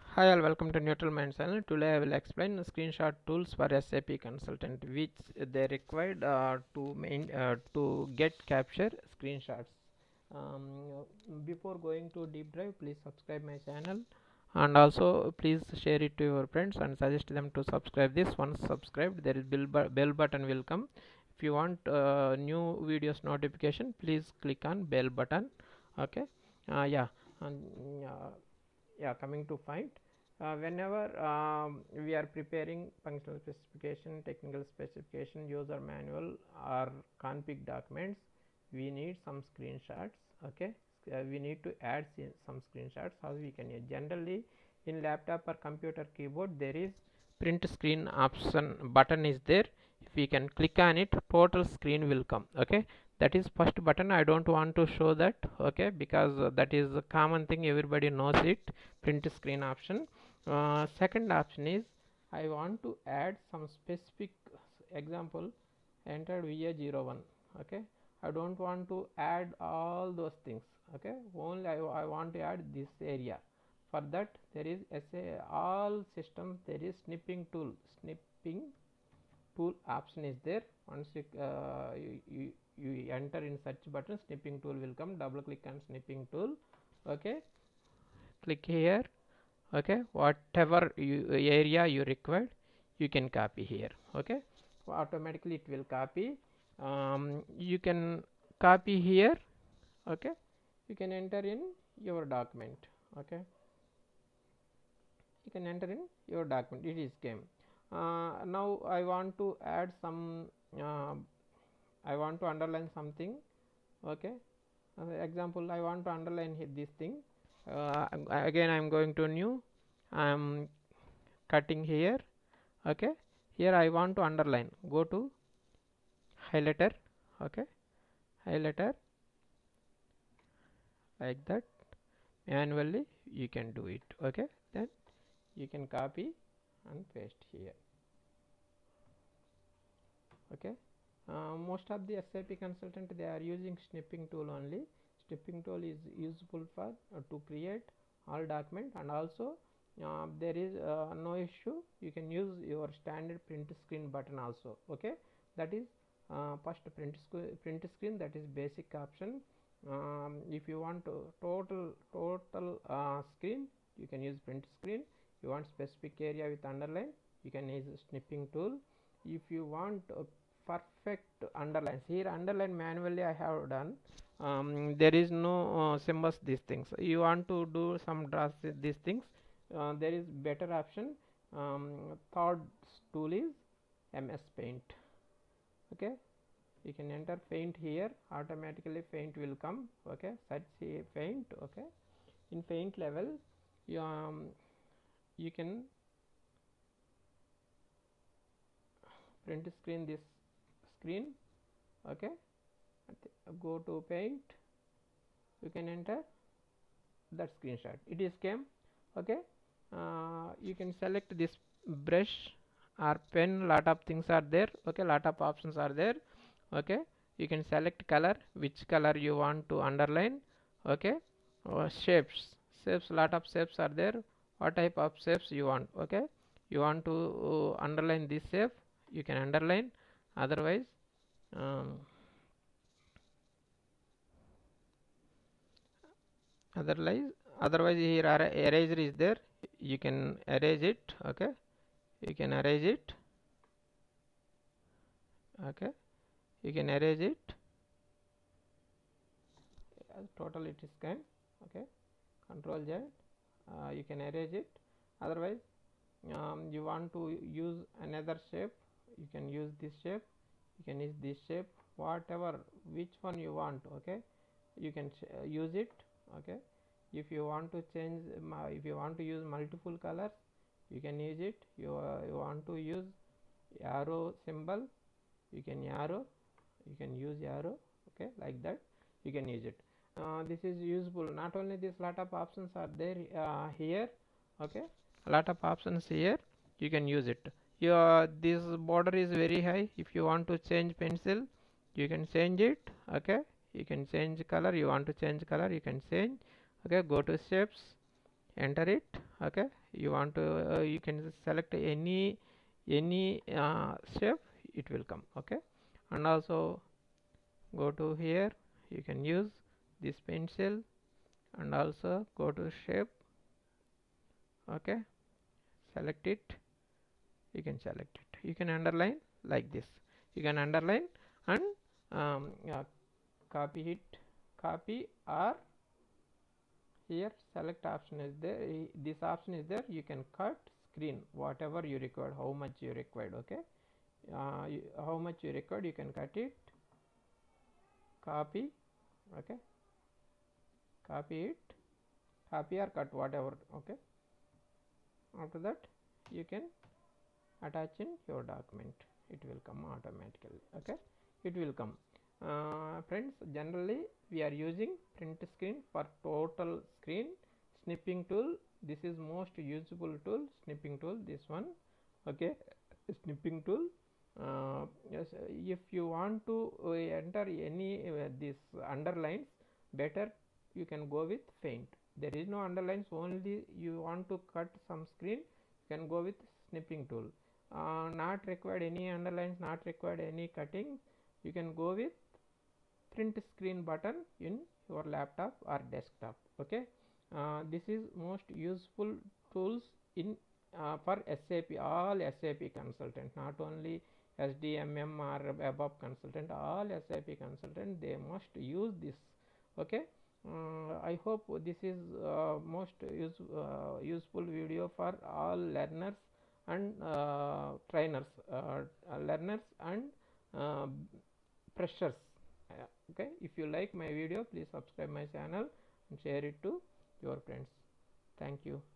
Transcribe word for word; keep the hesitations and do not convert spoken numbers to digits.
Hi all, welcome to Neutral Mind channel. Today I will explain screenshot tools for S A P consultant which they required uh, to main uh, to get capture screenshots. Um, Before going to deep dive, please subscribe my channel and also please share it to your friends and suggest them to subscribe this. Once subscribed, there is bell, bu bell button will come. If you want uh, new videos notification, please click on bell button. Okay. Uh, yeah. And, uh, yeah, coming to point, uh, whenever um, we are preparing functional specification, technical specification, user manual or config documents, we need some screenshots. Okay, uh, we need to add some screenshots. How we can use? Generally in laptop or computer keyboard there is print screen option button is there. If we can click on it, total screen will come. Okay, that is first button. I don't want to show that, okay, because uh, that is a common thing, everybody knows it, print screen option. Uh, second option is I want to add some specific example, entered V A zero one. Okay, I don't want to add all those things. Okay, only I, I want to add this area. For that there is S A all systems there is snipping tool. Snipping tool option is there. Once you, uh, you, you, you enter in search button, snipping tool will come. Double click on snipping tool. Okay, click here. Okay, whatever you, area you required, you can copy here. Okay, automatically it will copy. Um, you can copy here. Okay, you can enter in your document. Okay, you can enter in your document, it is came. Uh, now I want to add some uh, I want to underline something. Okay, uh, example, I want to underline here this thing. Uh, again I am going to new, I am cutting here. Okay, here I want to underline, go to highlighter. Okay, highlighter, like that, manually you can do it. Okay, then you can copy and paste here. Okay, uh, most of the S A P consultant they are using snipping tool only. Snipping tool is useful for uh, to create all document, and also uh, there is uh, no issue, you can use your standard print screen button also. Okay, that is uh, first print, sc print screen, that is basic option. Um, if you want to total total uh, screen, you can use print screen. You want specific area with underline, you can use snipping tool. If you want uh, perfect underlines, here underline manually I have done. Um, there is no uh, symbols, these things. You want to do some draws these things, uh, there is better option. Um, third tool is M S Paint. Okay, you can enter paint here, automatically paint will come. Okay, search here paint. Okay, in paint level you, um, you can print screen this screen. Okay, go to paint, you can enter that screenshot, it is came. Okay, uh, you can select this brush or pen, lot of things are there. Okay, lot of options are there. Okay, you can select color, which color you want to underline. Okay, uh, shapes, shapes, lot of shapes are there, what type of shapes you want. Okay, you want to uh, underline this shape, you can underline. Otherwise um, otherwise otherwise here eraser is there, you can erase it. Okay, you can erase it. Okay, you can erase it. Uh, total it is can. Okay, control Z, uh, you can erase it. Otherwise um, you want to use another shape, you can use this shape, you can use this shape, whatever which one you want. Okay, you can uh, use it. Okay, if you want to change uh, if you want to use multiple colors, you can use it. You, uh, you want to use arrow symbol, you can arrow, you can use arrow. Okay, like that you can use it. Uh, this is useful. Not only this, lot of options are there uh, here. Okay, a lot of options here, you can use it. Your this border is very high, if you want to change pencil, you can change it. Okay, you can change color, you want to change color, you can change. Okay, go to shapes, enter it. Okay, you want to uh, you can select any any uh, step, it will come. Okay, and also go to here, you can use this pencil and also go to shape. Okay, select it, you can select it, you can underline like this, you can underline and um, uh, copy it, copy, or here select option is there, this option is there, you can cut screen whatever you required, how much you required. Okay, uh, you, how much you required, you can cut it, copy. Okay, copy it, copy or cut whatever. Okay, after that you can attach in your document, it will come automatically. Okay, it will come. Uh, friends, generally we are using print screen for total screen snipping tool. This is most useful tool, snipping tool, this one. Okay, snipping tool. Uh, yes, if you want to uh, enter any uh, this underlines, better you can go with faint. There is no underlines, only you want to cut some screen, you can go with snipping tool. Uh, not required any underlines, not required any cutting, you can go with print screen button in your laptop or desktop. Okay, uh, this is most useful tools in uh, for S A P, all S A P consultant, not only S D M M or above consultant, all S A P consultant they must use this. Okay, uh, I hope this is uh, most use, uh, useful video for all learners and uh, trainers, uh, learners and uh, freshers. Uh, okay, if you like my video, please subscribe my channel and share it to your friends. Thank you.